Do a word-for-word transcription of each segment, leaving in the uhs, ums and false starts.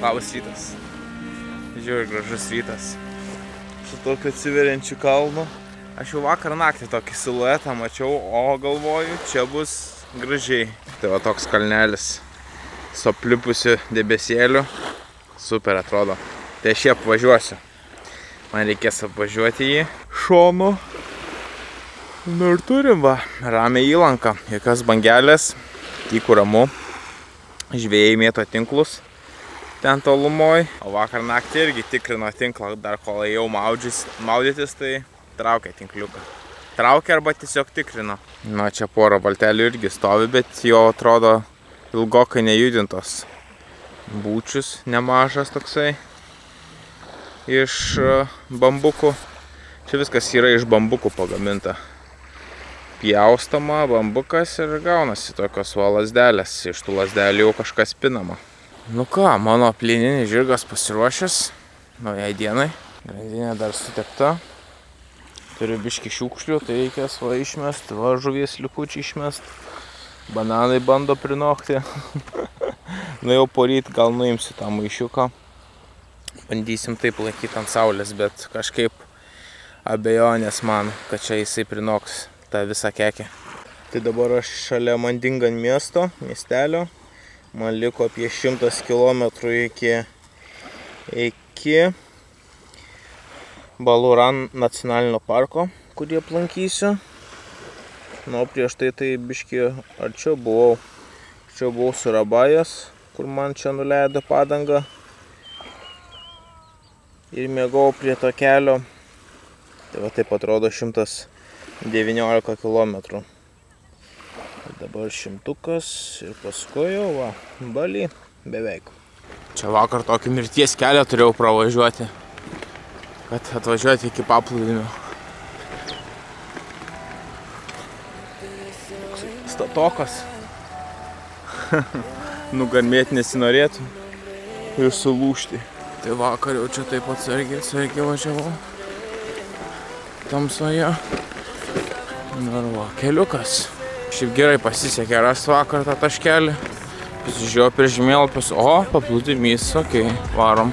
Labas rytas. Žiūrėk, gražus rytas. Su tokiu atsiveriančiu kalnu. Aš jau vakar naktį tokį siluetą mačiau, o galvoju, čia bus gražiai. Tai va toks kalnelis su aplipusiu debesėliu. Super atrodo. Tai aš jį apvažiuosiu. Man reikės apvažiuoti jį šonu. Nu ir turim va, ramią įlanką. Jokios bangelės, tyku ramu. Žvėjai mėto tinklus ten tolumoj. O vakar naktį irgi tikrino tinklą, dar kol ėjau maudytis, tai traukė tinkliuką. Traukė arba tiesiog tikrino. Na, čia porą valtelių irgi stovi, bet jo atrodo ilgokai nejudintos. Būčius nemažas toksai iš bambukų. Čia viskas yra iš bambukų pagaminta. Pjaustama bambukas ir gaunasi tokios va lazdelės. Iš tų lazdelių jau kažkas pinama. Nu ką, mano plieninis žirgas pasiruošęs naujai dienai. Grandinė dar sutepta. Turiu biškį šiukšlių, tai reikės va išmest, va žuvies likučiai išmest. Bananai bando prinokti. Nu jau poryt gal nuimsiu tą maišiuką. Bandysim taip laikyti ant saulės, bet kažkaip abejonės man, kad čia jisai prinoks tą visą kekę. Tai dabar aš šalia Mandingan miesto, miestelio. Man liko apie šimtas kilometrų iki, iki Baluran nacionalinio parko, kurį aplankysiu. Nu, prieš tai tai biškį arčiau buvau. Čia buvau Surabajas, kur man čia nuleido padangą. Ir mėgau prie to kelio. Tai va taip atrodo šimtas devyniolika kilometrų. Dabar šimtukas ir paskui jau va, Bali beveik. Čia vakar tokį mirties kelią turėjau pravažiuoti, kad atvažiuoti iki paplūdimio. Statokas. Nugarmėti nesinorėtų ir sulūžti. Tai vakar jau čia taip atsargiai, atsargiai važiavau. Tamsoje. Na ir va, keliukas. Šiaip gerai pasisekė rasti vakar tą taškelį. Pasižiūrėjau prie žemėlapius. O, paplūdimys, okei, varom.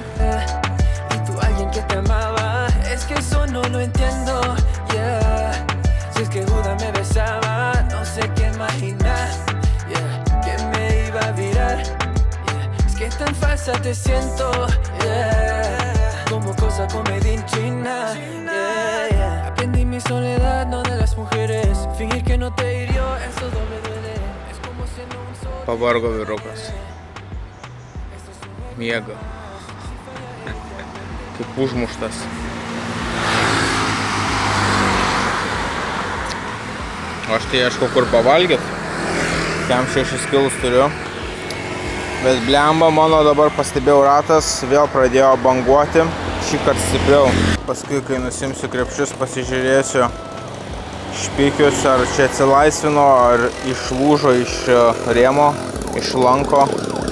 Pavargo vyrukas. Miega. Kaip užmuštas. Aš tai ieškau kur pavalgyt. Kem šešis kilus turiu. Bet blemba mano dabar pastebėjau ratas, vėl pradėjo banguoti. Šįkart stipriau. Paskui, kai nusimsiu krepšius, pasižiūrėsiu špikius, ar čia atsilaisvino, ar išlūžo iš rėmo, iš lanko.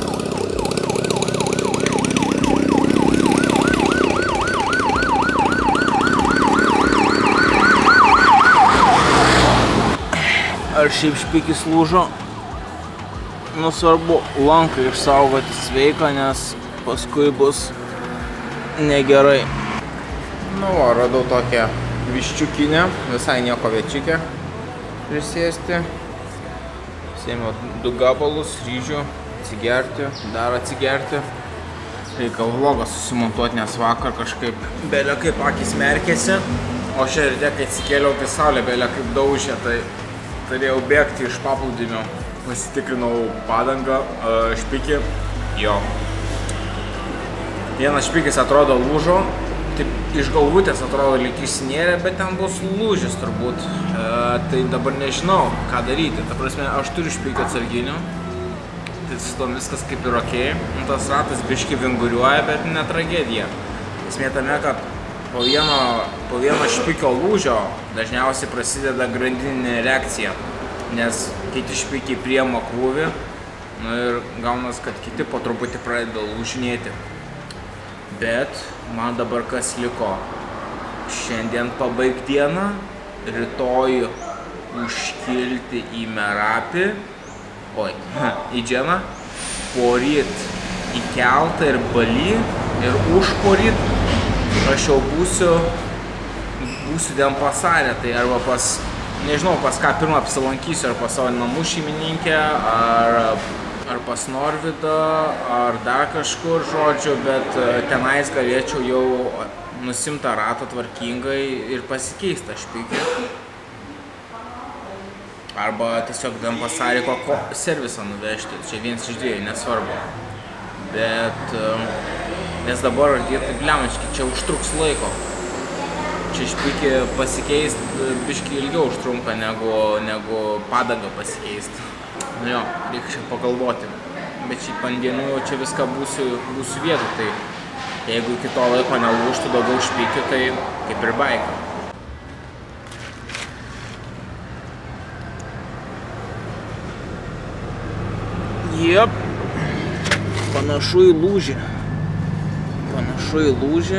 Ar šiaip špikis lūžo? Nu, svarbu lanką išsaugoti sveiką, nes paskui bus negerai. Nu, va, radau tokią viščiukinę, visai nieko viečiukę prisėsti. Sėmiau du gabalus ryžių, atsigerti, dar atsigerti. Reikia vlogą susimontuoti, nes vakar kažkaip belė kaip akis merkėsi. O šią rytę, kai atsikėliau, tai saulė belė kaip daužė, tai turėjau bėgti iš paplūdimio. Pasitikrinau padangą, špikį. Jo. Vienas špikis atrodo lūžo. Taip iš galvutės atrodo lyg išsinėrė, bet ten bus lūžis turbūt. E, tai dabar nežinau, ką daryti. Ta prasme, aš turiu špikio atsarginių. Tai su tom viskas kaip ir okei. Tas ratas biški vinguriuoja, bet ne tragedija. Esmė tame, kad po vieno, po vieno špikio lūžio dažniausiai prasideda grandininė reakcija. Nes kiti špikiai priima krūvį. Nu ir gaunas, kad kiti po truputį pradeda lūžinėti. Bet man dabar kas liko? Šiandien pabaigti dieną, rytoj užkilti į Merapį, oi, į Dženą, poryt į keltą ir Bali ir užporyt aš jau būsiu, būsiu Denpasare, tai arba pas, nežinau, pas ką pirmą apsilankysiu, ar pas savo namų šeimininkę, ar, ar pas Norvydą, ar dar kažkur, žodžiu, bet tenais galėčiau jau nusimti tą ratą tvarkingai ir pasikeisti tą špikį. Arba tiesiog Denpasare kokio servisą nuvežti, čia vienas iš dviejų, nesvarbu. Bet, nes dabar tai blemački, čia užtruks laiko. Čia špikį pasikeisti biškį ilgiau užtrunka negu, negu padangą pasikeisti. Nu jo, reikia šiek pagalvoti. Bet šiaip ant dienų jau čia viską būsiu, būsiu vietų, tai jeigu iki to laiko nelūžtų daugiau špikių, tai kaip ir baika. Jep, panašu į lūžį. Panašu į lūžį.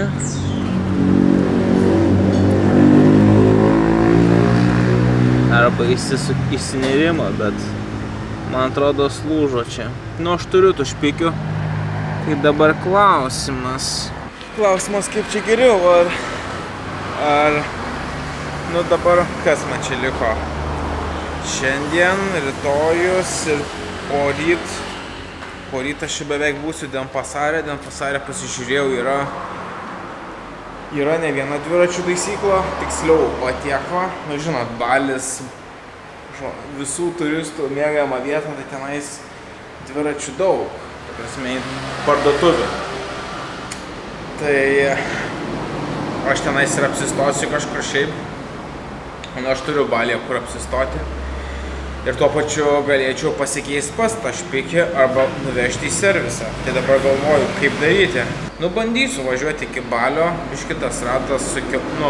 Arba įsinėrimą, bet man atrodo slūžo čia. Nu, aš turiu tų špikių. Tai dabar klausimas. Klausimas, kaip čia geriau, ar... Ar... Nu, dabar kas man čia liko? Šiandien, rytojus ir poryt. Poryt aš beveik būsiu Denpasare. Denpasare pasižiūrėjau, yra... Yra ne viena dviračių taisykla, tiksliau patiekva. Nu, žinot, Balis, visų turistų mėgiama vieta, tai tenais dviračių daug. Ta prasme, parduotuvė. Tai aš tenais ir apsistosiu kažkur šiaip. Nu, aš turiu Balyje, kur apsistoti. Ir tuo pačiu galėčiau pasikeisti pas tą špikį arba nuvežti į servisą. Tai dabar galvoju, kaip daryti. Nu, bandysiu važiuoti iki Balio, biškitas ratas su nu,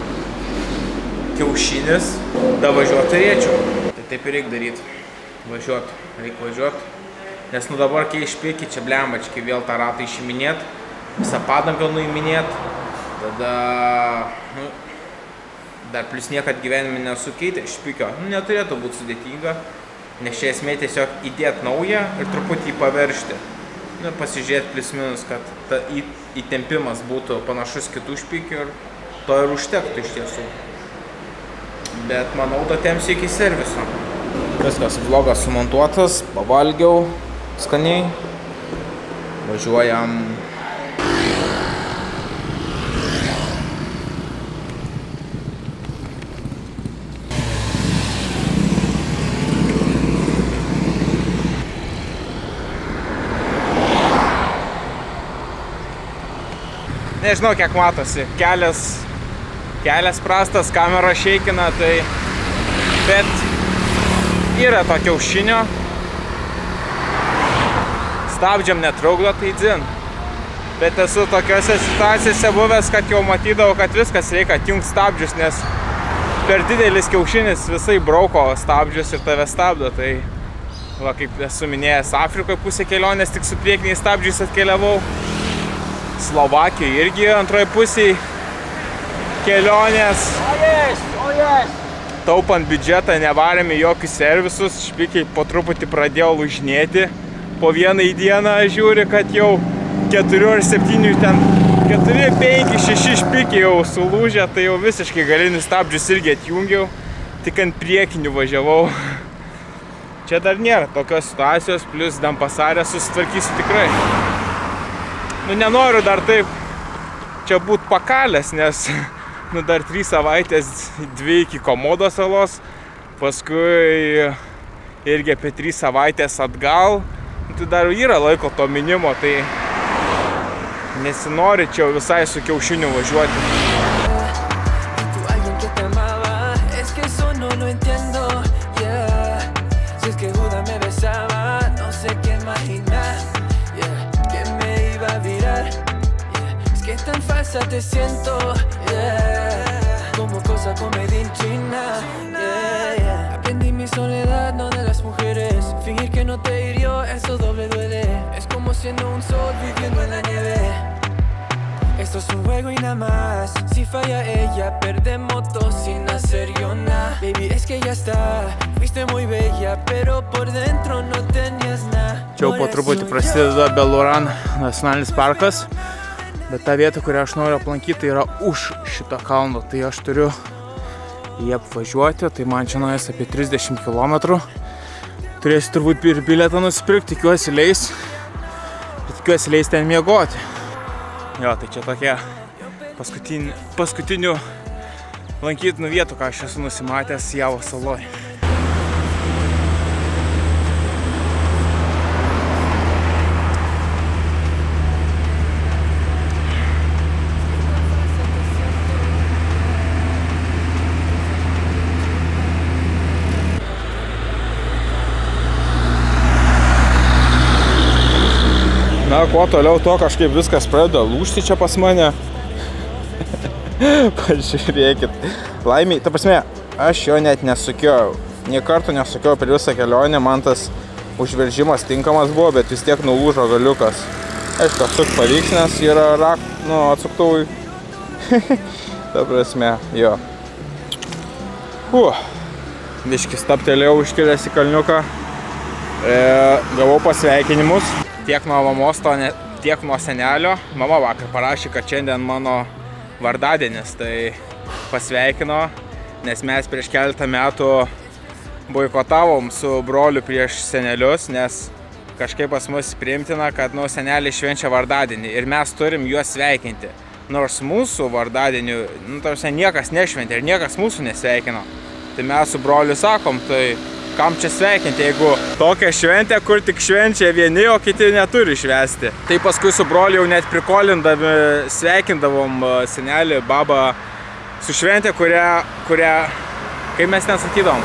kiaušinis, da važiuoti turėčiau. Tai taip ir reikia daryti. Važiuoti, reikia važiuoti. Nes nu dabar, kai špikį, čia blemački vėl tą ratą išiminėti, visą padangą nuiminėti, tada... Nu, dar plus niekad gyvenime nesukeitė špikio, nu, neturėtų būti sudėtinga, nes čia esmė tiesiog įdėti naują ir truputį paveršti. Nu, pasižiūrėti plus minus, kad ta įtempimas būtų panašus kitų špikių ir to ir užtektų iš tiesų. Bet manau, to tempsiu iki serviso. Viskas, vlogas sumontuotas, pavalgiau skaniai, važiuojam. Nežinau, kiek matosi, kelias, kelias prastas, kamera šeikina, tai, bet yra to kiaušinio, stabdžiam netrukdo, tai dzin. Bet esu tokiose situacijose buvęs, kad jau matydavau, kad viskas reikia atjungti stabdžius, nes per didelis kiaušinis visai brauko stabdžius ir tave stabdo, tai va, kaip esu minėjęs, Afrikoje pusė kelionės tik su priekiniais stabdžiais atkeliavau. Slovakijoje irgi antroje pusėje kelionės. O yes, o yes. Taupant biudžetą nevarėme jokius servisus, špikiai po truputį pradėjo lūžinėti. Po vieną į dieną žiūri, kad jau keturių ar septynių ten keturi, penki, šeši špikiai jau sulūžę, tai jau visiškai galinius stabdžius irgi atjungiau, tik ant priekinių važiavau. Čia dar nėra tokios situacijos, plus Denpasare susitvarkysiu tikrai. Nu, nenoriu dar taip čia būt pakalęs, nes nu, dar trys savaitės, dvi iki Komodo salos, paskui irgi apie trys savaitės atgal. Nu, tai dar yra laiko to minimo, tai nesinori čia visai su kiaušiniu važiuoti. Te siento, yeah, como cosa comedia en China, yeah, yeah. Aprendí mi soledad, no de las mujeres. Fingir que no te hirió, eso doble duele. Es como siendo un sol viviendo en la nieve. Esto Esto es un juego y nada más. Si falla ella, perdemos dos sin hacer yo nada. Baby, es que ya está. Fuiste muy bella, pero por dentro no tenías nada. Čia jau po truputį prasideda Beluran nacionalinis parkas. Bet ta vieta, kurią aš noriu aplankyti, yra už šitą kalną. Tai aš turiu jį apvažiuoti. Tai man čia nuės apie trisdešimt kilometrų. Turėsiu turbūt ir bilietą nusipirkti, tikiuosi leis. Tikiuosi leis ten miegoti. Jo, tai čia tokia paskutinių, paskutinių lankytinų vietų, ką aš esu nusimatęs Javos saloj. Na, kuo toliau to kažkaip viskas pradeda lūžti čia pas mane. Pažiūrėkit. Laimiai, ta prasme, aš jo net nesukiojau. Nė karto nesukiojau per visą kelionę, man tas užveržimas tinkamas buvo, bet vis tiek nulūžo galiukas. Aišku, atsuk pavyks, nes yra rak, nu, atsuktuvui. Ta prasme, jo. Uh. Biškį staptelėjau iškilęs į kalniuką. E, gavau pasveikinimus. Tiek nuo mamos, to ne, tiek nuo senelio. Mama vakar parašė, kad šiandien mano vardadienis, tai pasveikino, nes mes prieš keletą metų boikotavom su broliu prieš senelius, nes kažkaip pas mus priimtina, kad nu, seneliai švenčia vardadienį ir mes turim juos sveikinti. Nors mūsų vardadienių, nu, tarsi niekas nešventė ir niekas mūsų nesveikino. Tai mes su broliu sakom, tai kam čia sveikinti, jeigu tokia šventė, kur tik švenčia vieni, o kiti neturi švęsti. Tai paskui su broliu jau net prikolindami sveikindavom senelį, babą su šventė, kurią, kurią, kaip mes ten sakydavom,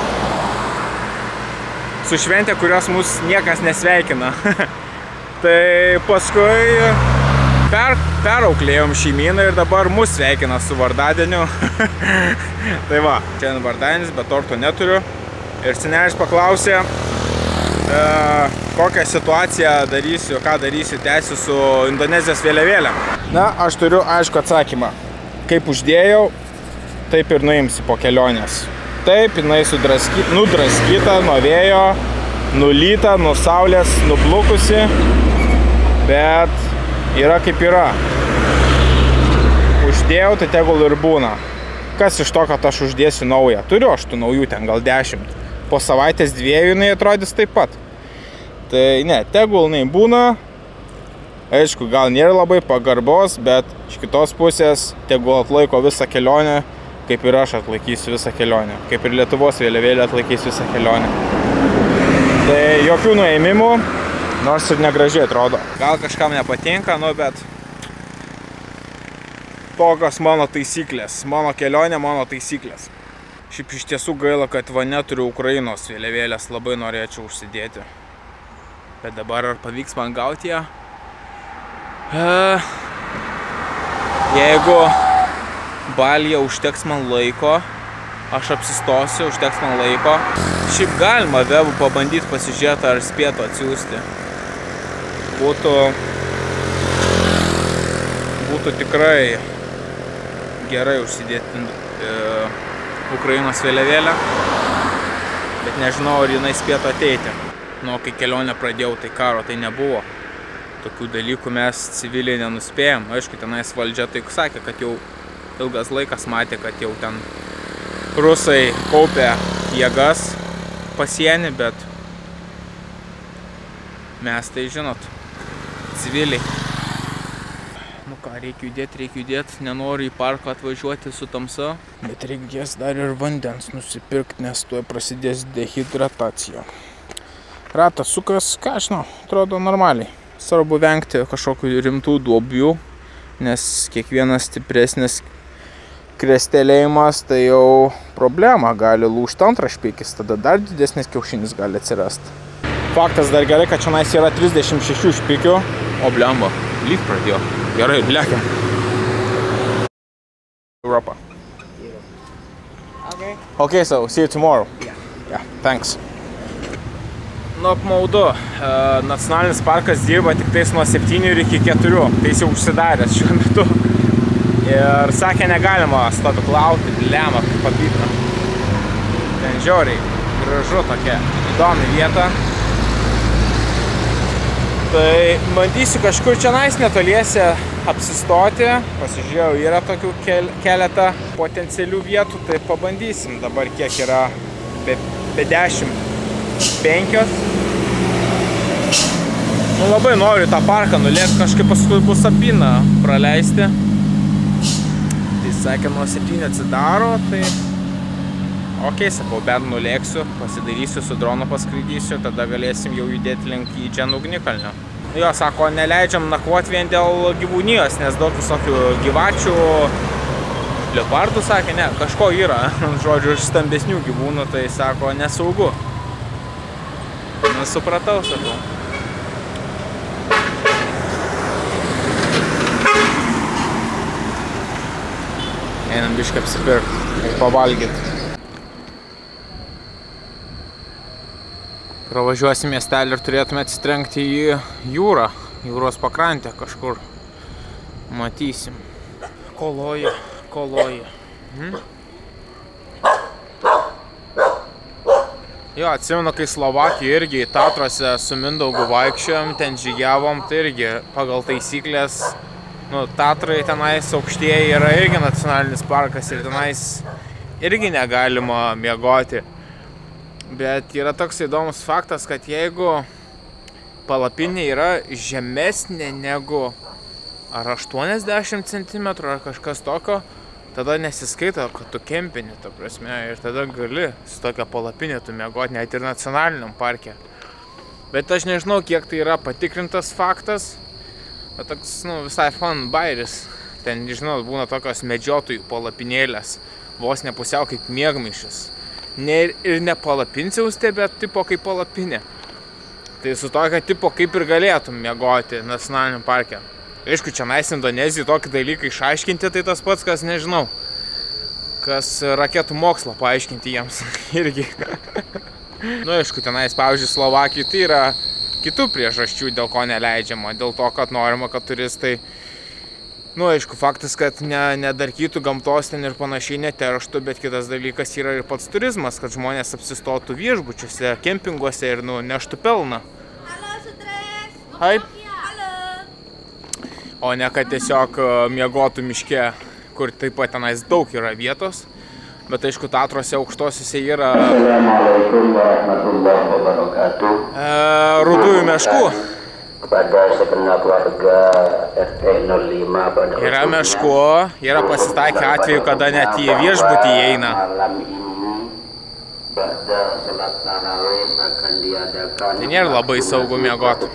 su šventė, kurios mus niekas nesveikina. Tai paskui per, perauklėjom šeimyną ir dabar mus sveikina su vardadieniu. Tai va, čia vardadienis, bet torto neturiu. Ir senelis paklausė, e, kokią situaciją darysiu, ką darysiu, tęsiu su Indonezijos vėliavėlėm. Na, aš turiu aišku atsakymą. Kaip uždėjau, taip ir nuimsi po kelionės. Taip, jinai sudraskyta, nudraskyta nuo vėjo, nulyta, nuo saulės, nublukusi, bet yra kaip yra. Uždėjau, tai tegul ir būna. Kas iš to, kad aš uždėsiu naują? Turiu aš tų naujų ten gal dešimt. Po savaitės dviejų jinai atrodys taip pat. Tai ne, tegul jinai būna. Aišku, gal nėra labai pagarbos, bet iš kitos pusės tegul atlaiko visą kelionę, kaip ir aš atlaikysiu visą kelionę. Kaip ir Lietuvos vėliavėlė atlaikys visą kelionę. Tai jokių nuėmimų, nors ir negražiai atrodo. Gal kažkam nepatinka, nu bet tokios mano taisyklės. Mano kelionė, mano taisyklės. Šiaip iš tiesų gaila, kad va neturiu Ukrainos vėliavėlės, labai norėčiau užsidėti. Bet dabar ar pavyks man gauti ją? E, jeigu Balyje užteks man laiko, aš apsistosiu, užteks man laiko. Šiaip galima webu pabandyti pasižiūrėti ar spėtų atsiųsti. Būtų, būtų tikrai gerai užsidėti e, Ukrainos vėliavėlę, bet nežinau, ar jinai spėtų ateiti. Nu, kai kelionę pradėjau, tai karo tai nebuvo. Tokių dalykų mes civiliai nenuspėjom. Aišku, tenais valdžia tai sakė, kad jau ilgas laikas matė, kad jau ten rusai kaupė jėgas pasienį, bet mes tai žinot, civiliai. Nu ką, reikia judėti, reikia judėti, nenoriu į parką atvažiuoti su tamsa. Bet reikės dar ir vandens nusipirkti, nes tuoj prasidės dehidratacija. Ratas sukas, ką aš žinau, atrodo normaliai. Svarbu vengti kažkokių rimtų duobių, nes kiekvienas stipresnis krestelėjimas tai jau problema, gali lūžti antrašpykis, tada dar didesnis kiaušinis gali atsirasti. Faktas dar gerai, kad čionais yra trisdešimt šešių špikių, o blemba, lyg pradėjo. Gerai, blekiam. Europa. Okay. Okay, so see you tomorrow. Yeah. Yeah, thanks. Nu, apmaudu. Nacionalinis parkas dirba tik tais nuo septynių ir iki keturių. Tai jis jau užsidaręs šiuo metu. Ir sakė, negalima stovyklauti, lemą, kaip papyta. Ten žiauriai gražu tokia įdomi vieta. Tai bandysiu kažkur čia nais netoliese apsistoti. Pasižiūrėjau, yra tokių keletą potencialių vietų, tai pabandysim. Dabar kiek yra be dešimt penkios. Nu, labai noriu tą parką nulėkti, kažkaip paskui bus apyną praleisti. Tai sakė, nuo septynių atsidaro, tai ok, sakau, bent nulėksiu, pasidarysiu, su dronu paskraidysiu, tada galėsim jau judėti link į Džen ugnikalnio. Jo, sako, neleidžiam nakvoti vien dėl gyvūnijos, nes daug visokių gyvačių, leopardų, sakė, ne, kažko yra, žodžiu, iš stambesnių gyvūnų, tai sako, nesaugu. Nesupratau, sakau. Einam biškai apsipirkti ir pavalgyti. Pravažiuosim miestelį ir turėtume atsitrenkti į jūrą, jūros pakrantę kažkur. Matysim. Koloja, koloja. Hmm? Jo, atsimenu, kai Slovakijoje irgi Tatrose su Mindaugu vaikščiojom, ten žygiavom, tai irgi pagal taisyklės, nu, Tatrai tenais aukštieji yra irgi nacionalinis parkas ir tenais irgi negalima miegoti. Bet yra toks įdomus faktas, kad jeigu palapinė yra žemesnė negu ar aštuoniasdešimt centimetrų ar kažkas tokio, tada nesiskaito, kad tu kempini, ta prasme, ir tada gali su tokia palapinė tu miegoti, net ir nacionaliniam parke. Bet aš nežinau, kiek tai yra patikrintas faktas, bet toks, nu, visai fun bairis. Ten, žinau, būna tokios medžiotojų palapinėlės, vos ne pusiau kaip miegmaišis. Ne, ir ne palapinsiauste, bet tipo kaip palapinė. Tai su tokia tipo kaip ir galėtum miegoti nacionaliniam parke. Aišku, čia nais Indonezijai tokį dalyką išaiškinti, tai tas pats, kas nežinau, kas raketų mokslo paaiškinti jiems irgi. Nu, aišku, tenais, pavyzdžiui, Slovakijai tai yra kitų priežasčių, dėl ko neleidžiama. Dėl to, kad norima, kad turistai, nu, aišku, faktas, kad ne, nedarkytų gamtos ten ir panašiai neterštų, bet kitas dalykas yra ir pats turizmas, kad žmonės apsistotų viešbučiuose, kempinguose ir, nu, neštų pelną. Hai. O ne, kad tiesiog miegotų miške, kur taip pat tenais daug yra vietos. Bet aišku, Tatrose aukštosiuose yra e, rudųjų meškų. Yra meškų, yra pasitaikę atveju, kada net į viešbutį įeina. Tai nėra labai saugu miegoti.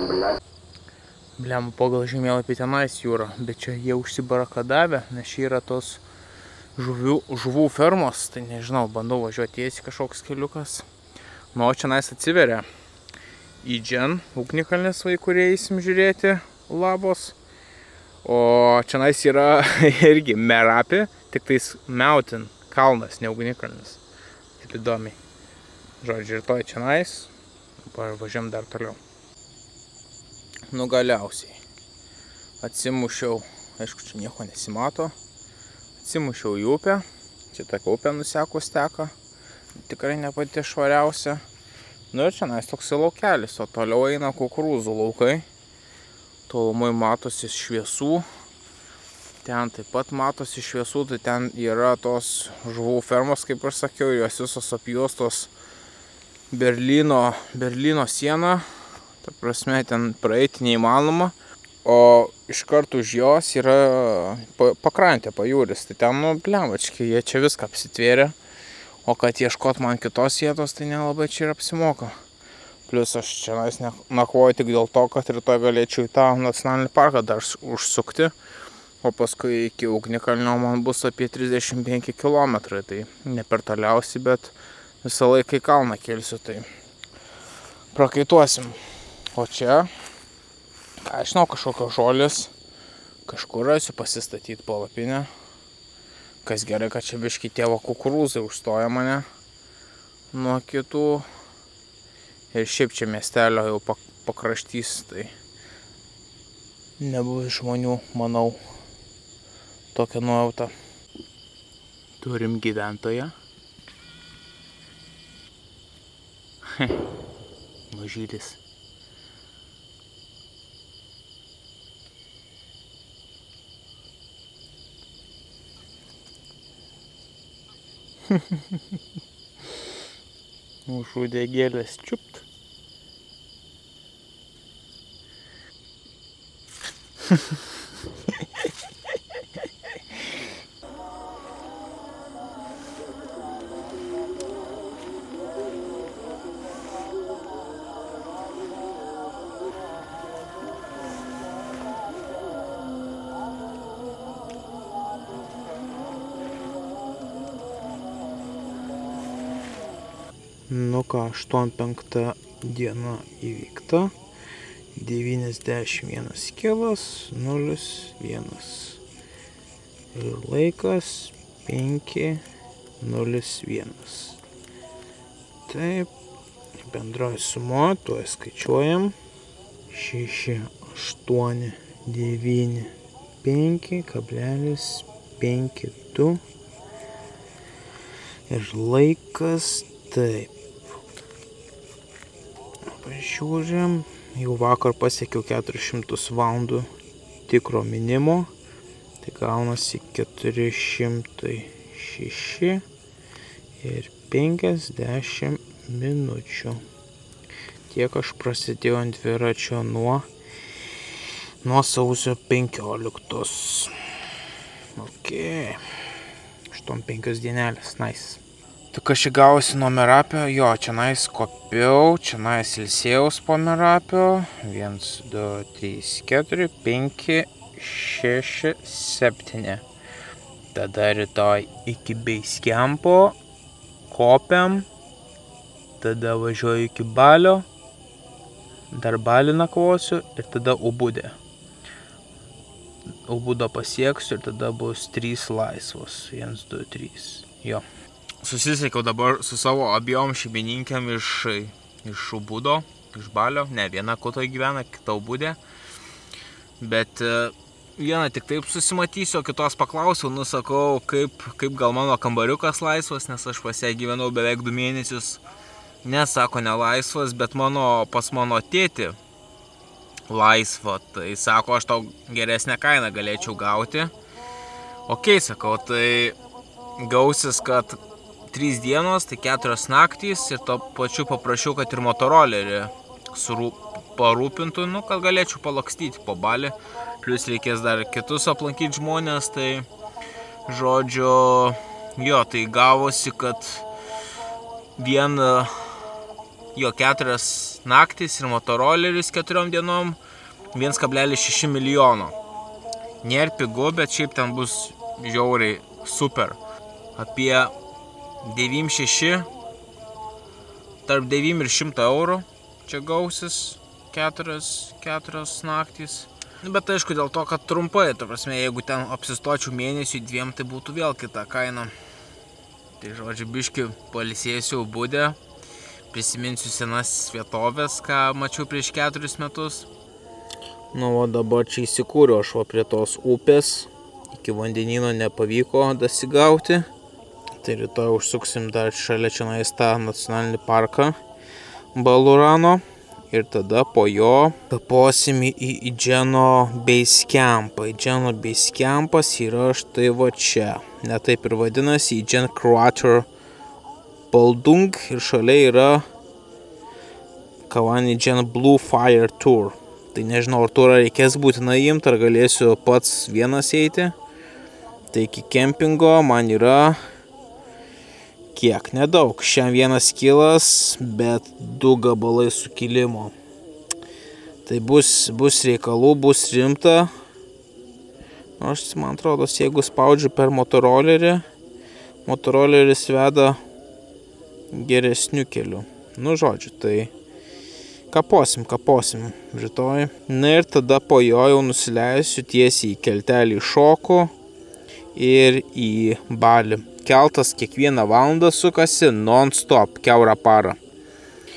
Blem, pagal žemėlapį tenais jūra, bet čia jie užsibarakadavę, nes čia yra tos žuvių, žuvų fermos, tai nežinau, bandau važiuoti tiesiai kažkoks keliukas. Nu, o čia nais atsiveria į Džen ugnikalnis, kurie eisim žiūrėti labos. O čia nais yra irgi Merapi, tik tais mountain, kalnas, ne ugnikalnis. Taip įdomiai. Žodžiu, ir toj čia nais, važiuom dar toliau. Nu, galiausiai atsimušiau, aišku, čia nieko nesimato, atsimušiau į upę, čia tokia upė nusekus teka, tikrai ne pati švariausia. Nu ir čia nais toks laukelis, o toliau eina kukurūzų laukai, tolumai matosi šviesų, ten taip pat matosi šviesų, tai ten yra tos žuvų fermos, kaip aš sakiau, jos visos apjuostos Berlyno, Berlyno sieną. Ta prasme, ten praeiti neįmanoma, o iš karto už jos yra pakrantė, pajūris. Tai ten, nu, blemvačkiai, jie čia viską apsitvėrė, o kad ieškot man kitos vietos, tai nelabai čia ir apsimoka. Plius aš čia nakvoju tik dėl to, kad rytoj galėčiau į tą nacionalinį parką dar užsukti, o paskui iki ugnikalnio man bus apie trisdešimt penki kilometrai, tai ne per toliausiai, bet visą laiką į kalną kelsiu, tai prakaituosim. O čia, aš žinau, kažkokios žolės, kažkur esu pasistatyti palapinę. Kas gerai, kad čia biški tėvo kukurūzai užstoja mane nuo kitų Ir šiaip čia miestelio jau pakraštys, tai nebuvo žmonių, manau, tokią nuojautą. Turim gyventoją. Mažylis. Už uodegėlės čiupt. Nu ką, aštuoniasdešimt penkta diena įvykta, devyniasdešimt vienas kilas, nulis vienas. Ir laikas penki nulis vienas. Taip, bendroji suma, tuoj skaičiuojam. šeši aštuoni devyni penki kablelis penki du. Ir laikas taip. Pažiūrim, jau vakar pasiekiau keturis šimtus valandų tikro minimo, tai gaunasi keturi šimtai šeši ir penkiasdešimt minučių. Tiek aš prasidėjau ant dviračio nuo, nuo sausio penkioliktos. Ok, aštuoniasdešimt penkios dienelės, nice. Tai kas čia gavosi nuo Merapio, jo, čia nais kopiau, čia nais ilsėjaus po Merapio, vienas, du, trys, keturi, penki, šeši, septyni. Tada rytoj iki Basecampo, kopiam, tada važiuoju iki Balio, dar Balį nakvosiu ir tada Ubudė. Ubudo pasieksiu ir tada bus trys laisvos, vienas, du, trys, jo. Susisiekiau dabar su savo abiejom šeimininkėm iš, iš Ubudo, iš Balio. Ne, viena Kutoje gyvena, kita Ubudė. Bet vieną tik taip susimatysiu, o kitos paklausiau, nusakau, kaip, kaip gal mano kambariukas laisvas, nes aš pas ją gyvenau beveik du mėnesius. Nesako nelaisvas, bet mano, pas mano tėtį laisva. Tai sako, aš tau geresnę kainą galėčiau gauti. Ok, sakau, tai gausis, kad trys dienos, tai keturios naktys ir to pačiu paprašiau, kad ir motorolerį surūp, parūpintų, nu, kad galėčiau palakstyti po Balį. Plius reikės dar kitus aplankyti žmonės, tai žodžiu, jo, tai gavosi, kad vien jo keturias naktys ir motoroleris keturiom dienom vienas kablelis šeši milijono. Nėra pigu, bet šiaip ten bus žiauriai super. Apie devyniasdešimt šeši, tarp devynių ir šimto eurų čia gausis keturios, keturios naktys. Bet aišku, dėl to, kad trumpai, ta prasme, jeigu ten apsistočiau mėnesiui dviem, tai būtų vėl kita kaina. Tai žodžiu, biški pailsėsiu Ubudė, prisiminsiu senas vietovės, ką mačiau prieš keturis metus. Nu, o dabar čia įsikūriau aš va prie tos upės, iki vandenyno nepavyko dasigauti. Tai rytoj užsuksim dar šalia čionais tą nacionalinį parką Balurano ir tada po jo kaposim į Idženo Basecampą. Idženo Basecampas yra štai va čia. Ne taip ir vadinasi, Idžen Crater Paldung ir šalia yra Kavan Idžen Blue Fire Tour. Tai nežinau, ar turą reikės būtinai imti, ar galėsiu pats vienas eiti. Tai iki kempingo man yra kiek, nedaug. Šiandien vienas kilas, bet du gabalai sukilimo. Tai bus, bus reikalų, bus rimta. Aš, man atrodo, jeigu spaudžiu per motorolerį, motoroleris veda geresniu keliu. Nu, žodžiu, tai kaposim, kaposim rytoj. Na ir tada po jo jau nusileisiu tiesiai į keltelį šoku ir į Balį. Keltas kiekvieną valandą sukasi non-stop, kiaurą parą.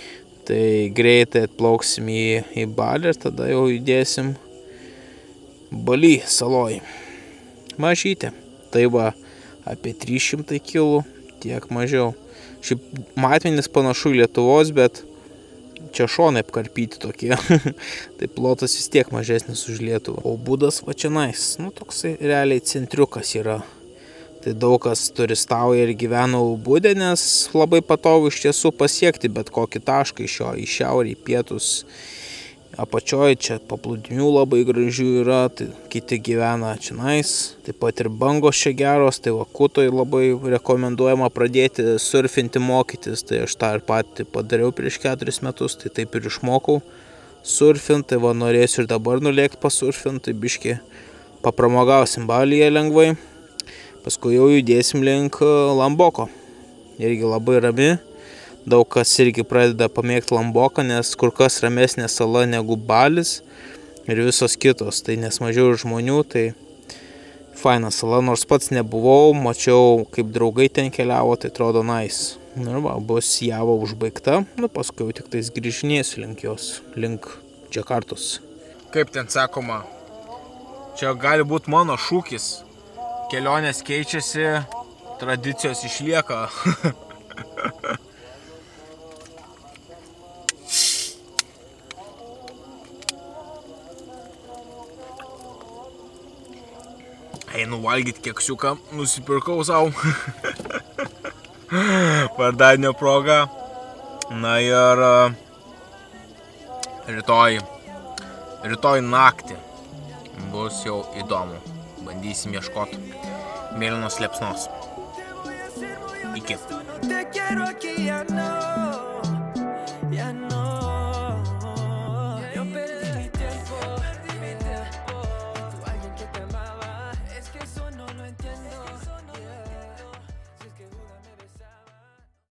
Tai greitai atplauksim į, į Balį ir tada jau judėsim Baly saloj. Mažytė. Tai va apie trys šimtai kilų, tiek mažiau. Šiaip matmenys panašu į Lietuvos, bet čia šonai apkarpyti tokie. Tai plotas vis tiek mažesnis už Lietuvą. O būdas va čia nais. Nu, toksai realiai centriukas yra. Tai daug kas turistauja ir gyvena Ubudė, nes labai patogu iš tiesų pasiekti bet kokį tašką iš jo, į šiaurę, į pietus. Apačioje čia paplūdimių labai gražių yra, tai kiti gyvena čia nais. Taip pat ir bangos čia geros, tai va Kutoj labai rekomenduojama pradėti surfinti mokytis. Tai aš tą ir patį padariau prieš keturis metus, tai taip ir išmokau surfinti. Tai va norėsiu ir dabar nulėkti pasurfinti, tai biški papramogausim Balyje lengvai. Paskui jau judėsim link Lamboko. Irgi labai rami. Daug kas irgi pradeda pamėgti Lamboką, nes kur kas ramesnė sala negu Balis ir visos kitos. Tai nes mažiau žmonių, tai faina sala. Nors pats nebuvau, mačiau kaip draugai ten keliavo, tai atrodo nice. Ir va, bus Java užbaigta. Nu, paskui jau tik tais grįžinėsiu link jos, link Džakartos. Kaip ten sakoma, čia gali būti mano šūkis. Kelionės keičiasi, tradicijos išlieka. Einu valgyti keksiuką, nusipirkau savo. Vardadienio proga. Na ir rytoj, rytoj naktį bus jau įdomu. Bandysim ieškoti mėlynos liepsnos. Iki.